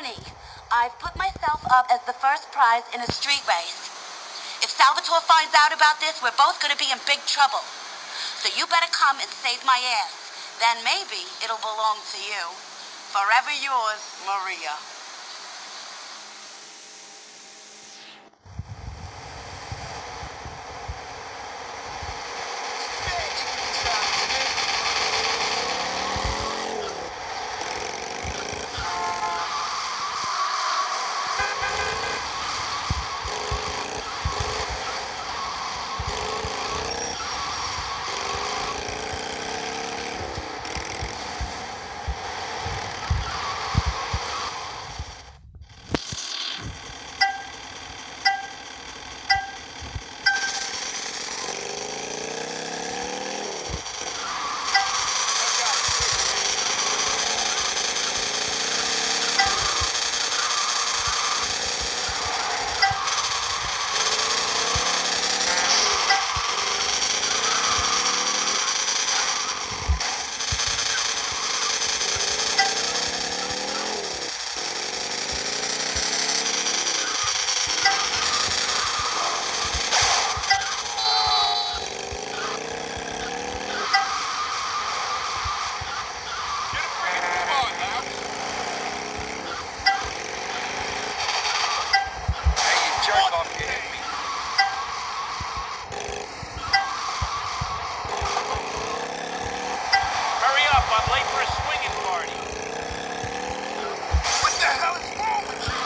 Honey, I've put myself up as the first prize in a street race. If Salvatore finds out about this, we're both gonna be in big trouble. So you better come and save my ass. Then maybe it'll belong to you. Forever yours, Maria. I'm late for a swinging party. What the hell is wrong with you?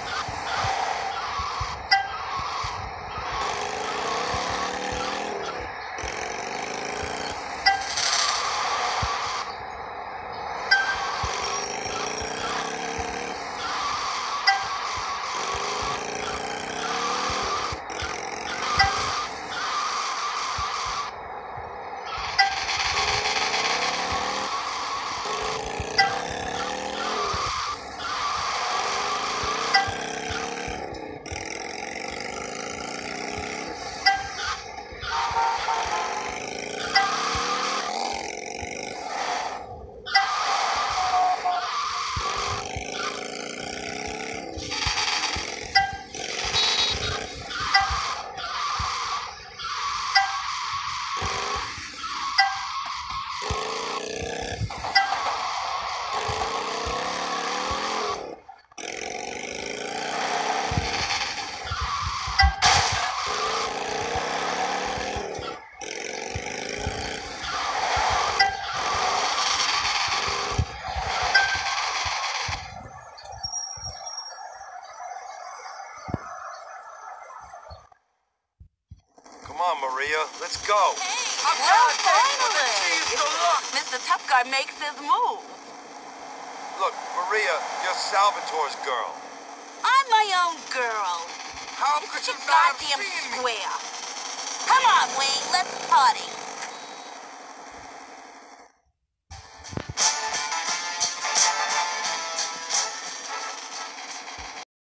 Come on, Maria, let's go. Hey, well, finally! Mr. Tough Guy makes his move. Look, Maria, you're Salvatore's girl. I'm my own girl. How It's could such you a not have goddamn seen me? square. Come on, Wayne, let's party.